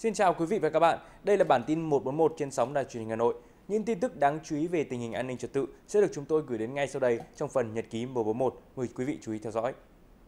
Xin chào quý vị và các bạn. Đây là bản tin 141 trên sóng Đài Truyền hình Hà Nội. Những tin tức đáng chú ý về tình hình an ninh trật tự sẽ được chúng tôi gửi đến ngay sau đây trong phần nhật ký 141. Mời quý vị chú ý theo dõi.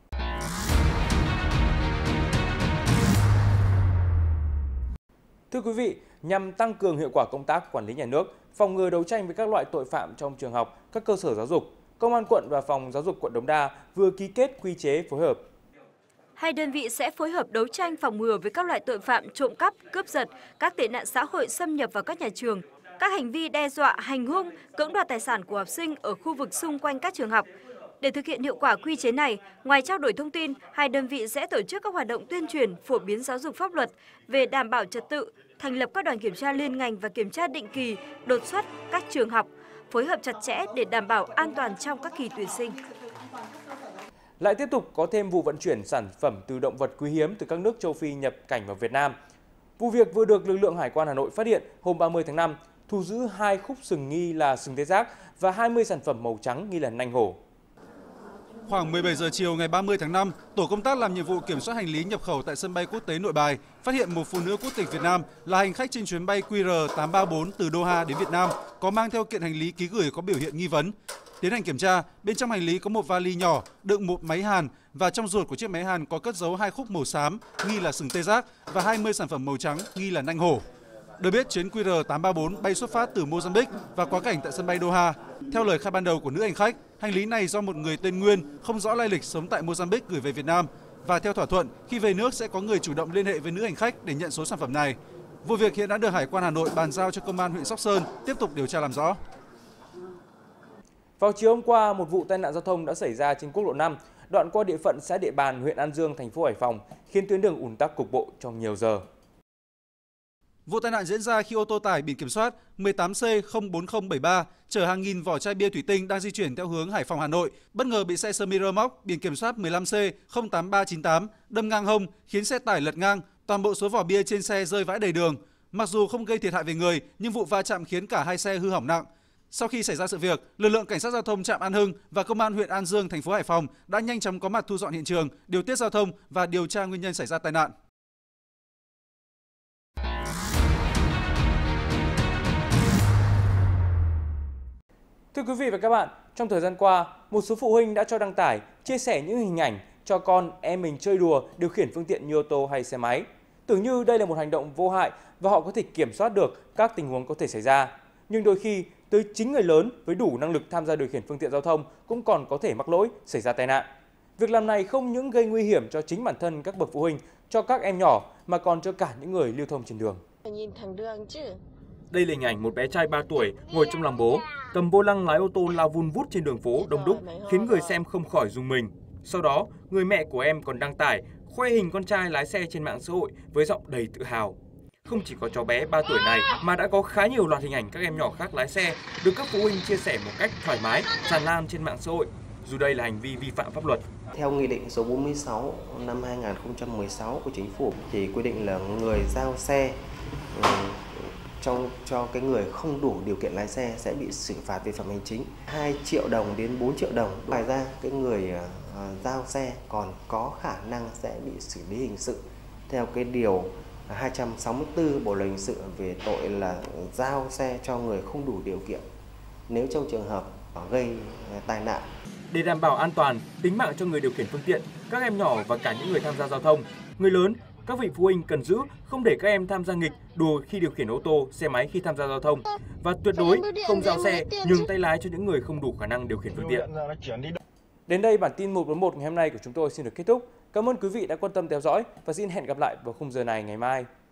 Thưa quý vị, nhằm tăng cường hiệu quả công tác quản lý nhà nước, phòng ngừa đấu tranh với các loại tội phạm trong trường học, các cơ sở giáo dục, Công an quận và Phòng Giáo dục quận Đống Đa vừa ký kết quy chế phối hợp. Hai đơn vị sẽ phối hợp đấu tranh phòng ngừa với các loại tội phạm trộm cắp, cướp giật, các tệ nạn xã hội xâm nhập vào các nhà trường, các hành vi đe dọa, hành hung, cưỡng đoạt tài sản của học sinh ở khu vực xung quanh các trường học. Để thực hiện hiệu quả quy chế này, ngoài trao đổi thông tin, hai đơn vị sẽ tổ chức các hoạt động tuyên truyền, phổ biến giáo dục pháp luật về đảm bảo trật tự, thành lập các đoàn kiểm tra liên ngành và kiểm tra định kỳ, đột xuất các trường học, phối hợp chặt chẽ để đảm bảo an toàn trong các kỳ tuyển sinh. Lại tiếp tục có thêm vụ vận chuyển sản phẩm từ động vật quý hiếm từ các nước châu Phi nhập cảnh vào Việt Nam. Vụ việc vừa được lực lượng Hải quan Hà Nội phát hiện hôm 30 tháng 5, thu giữ 2 khúc sừng nghi là sừng tê giác và 20 sản phẩm màu trắng nghi là nanh hổ. Khoảng 17 giờ chiều ngày 30 tháng 5, tổ công tác làm nhiệm vụ kiểm soát hành lý nhập khẩu tại sân bay quốc tế Nội Bài phát hiện một phụ nữ quốc tịch Việt Nam là hành khách trên chuyến bay QR834 từ Doha đến Việt Nam có mang theo kiện hành lý ký gửi có biểu hiện nghi vấn. Tiến hành kiểm tra, bên trong hành lý có một vali nhỏ đựng một máy hàn và trong ruột của chiếc máy hàn có cất giấu 2 khúc màu xám nghi là sừng tê giác và 20 sản phẩm màu trắng nghi là nanh hổ. Được biết, chuyến QR834 bay xuất phát từ Mozambique và quá cảnh tại sân bay Doha. Theo lời khai ban đầu của nữ hành khách, hành lý này do một người tên Nguyên không rõ lai lịch sống tại Mozambique gửi về Việt Nam và theo thỏa thuận, khi về nước sẽ có người chủ động liên hệ với nữ hành khách để nhận số sản phẩm này. Vụ việc hiện đã được Hải quan Hà Nội bàn giao cho Công an huyện Sóc Sơn tiếp tục điều tra làm rõ. Vào chiều hôm qua, một vụ tai nạn giao thông đã xảy ra trên quốc lộ 5, đoạn qua địa phận xã Địa Bàn, huyện An Dương, thành phố Hải Phòng, khiến tuyến đường ùn tắc cục bộ trong nhiều giờ. Vụ tai nạn diễn ra khi ô tô tải biển kiểm soát 18C04073 chở hàng nghìn vỏ chai bia thủy tinh đang di chuyển theo hướng Hải Phòng Hà Nội, bất ngờ bị xe sơ mi rơ móc biển kiểm soát 15C08398 đâm ngang hông khiến xe tải lật ngang, toàn bộ số vỏ bia trên xe rơi vãi đầy đường. Mặc dù không gây thiệt hại về người, nhưng vụ va chạm khiến cả hai xe hư hỏng nặng. Sau khi xảy ra sự việc, lực lượng cảnh sát giao thông trạm An Hưng và Công an huyện An Dương, thành phố Hải Phòng đã nhanh chóng có mặt thu dọn hiện trường, điều tiết giao thông và điều tra nguyên nhân xảy ra tai nạn. Thưa quý vị và các bạn, trong thời gian qua, một số phụ huynh đã cho đăng tải, chia sẻ những hình ảnh cho con em mình chơi đùa điều khiển phương tiện như ô tô hay xe máy. Tưởng như đây là một hành động vô hại và họ có thể kiểm soát được các tình huống có thể xảy ra. Nhưng đôi khi, tới chính người lớn với đủ năng lực tham gia điều khiển phương tiện giao thông cũng còn có thể mắc lỗi xảy ra tai nạn. Việc làm này không những gây nguy hiểm cho chính bản thân các bậc phụ huynh, cho các em nhỏ mà còn cho cả những người lưu thông trên đường. Nhìn thẳng đường chứ. Đây là hình ảnh một bé trai 3 tuổi ngồi trong lòng bố, cầm vô lăng lái ô tô lao vun vút trên đường phố đông đúc, khiến người xem không khỏi rùng mình. Sau đó, người mẹ của em còn đăng tải, khoe hình con trai lái xe trên mạng xã hội với giọng đầy tự hào. Không chỉ có cháu bé 3 tuổi này mà đã có khá nhiều loạt hình ảnh các em nhỏ khác lái xe được các phụ huynh chia sẻ một cách thoải mái, tràn lan trên mạng xã hội, dù đây là hành vi vi phạm pháp luật. Theo Nghị định số 46 năm 2016 của Chính phủ thì quy định là người giao xe cho cái người không đủ điều kiện lái xe sẽ bị xử phạt vi phạm hành chính 2 triệu đồng đến 4 triệu đồng. Ngoài ra cái người giao xe còn có khả năng sẽ bị xử lý hình sự theo cái điều 264 Bộ luật hình sự về tội là giao xe cho người không đủ điều kiện nếu trong trường hợp gây tai nạn. Để đảm bảo an toàn, tính mạng cho người điều khiển phương tiện, các em nhỏ và cả những người tham gia giao thông, người lớn, các vị phụ huynh cần giữ không để các em tham gia nghịch, đùa khi điều khiển ô tô, xe máy khi tham gia giao thông và tuyệt đối không giao xe, nhường tay lái cho những người không đủ khả năng điều khiển phương tiện. Đến đây bản tin 141 ngày hôm nay của chúng tôi xin được kết thúc. Cảm ơn quý vị đã quan tâm theo dõi và xin hẹn gặp lại vào khung giờ này ngày mai.